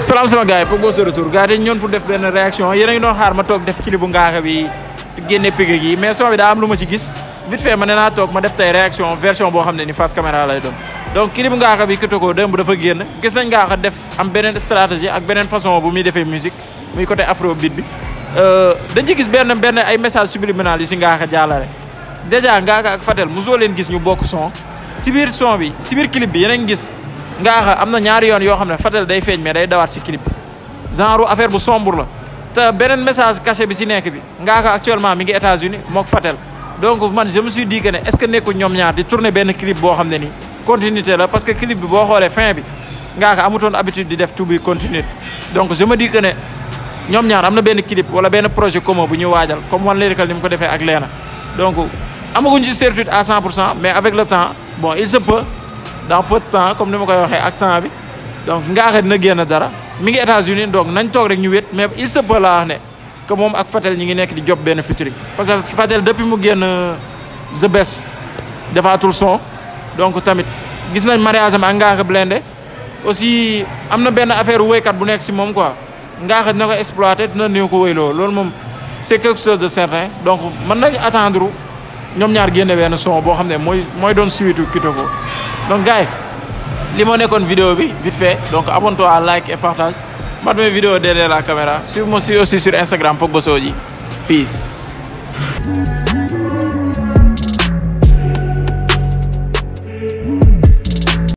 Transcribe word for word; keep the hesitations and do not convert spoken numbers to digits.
salaam sama gars yi Pogba de retour gars yi dañu ñëwoon pour def benn réaction yéen a ngi doon xaar ma toog def clip bu Ngaaka bi génne pig gi mais son bi daa am lu ma ci gis vite fait ma ne naa toog ma def tey réaction version boo xam ne ni face caméra lay doon donc clip bu Ngaaka bi Kitoko démb dafa génn gis nañ Ngaaka def am beneen stratégie ak beneen façon bu muy defee musique muy côté afrobeat bi dañ ci gis benn benn ay message subliminal yu si Ngaaka jàllale dèjà Ngaaka ak Fatel mosoo leen gis ñu bokk son si biir son bi si biir clip bi yéen a ngi gis Ngaaka am na ñaari yoon yoo xam ne Fatel day feeñ mais day dawaat si clip genre affaire bu sombre la te beneen message caché bi si nekk bi Ngaaka actuellement mi ngi États-Unis mook Fatel donc man je me suis dit que ne est-ce que nekkul ñoom ñaar di tourner benn clip boo xam ne nii continuité la parce que clip bi boo xoolee fin bi Ngaaka amutoon habitude di def to be continuité donc je me dis que ne ñoom ñaar am na benn clip wala benn projet commun bu ñu waajal comme One Lyrical ni mu ko defee ak Leena donc amaguñ ci certitude à cent pour cent mais avec le temps bon il se peut dans peu de temps comme ni ma koy waxee ak temps bi donc Ngaaka dina génn dara mi ngi États-Unis donc nañ toog rek ñu wét mais il se peut laa wax ne que moom ak Fatel ñi ngi nekk di job benn featuring parce que Fatel depuis mu génn The Best defaatul son donc tamit gis nañ mariage am ak Ngaaka Blindé aussi am na benn affaire woykat bu nekk si moom quoi Ngaaka dina ko exploité dina néew ko wéyloo loolu moom c'est quelque chose de certain donc mën nañ attendre ñoom ñaar génne benn son boo xam ne mooy mooy doon suitu Kitoko donc gars yi li moo nekkoon vidéo bi vite fait donc abonne-toi à like et partage mat mes vidéos derrière la caméra suive-moi aussi sur Instagram Pogba Soji peace.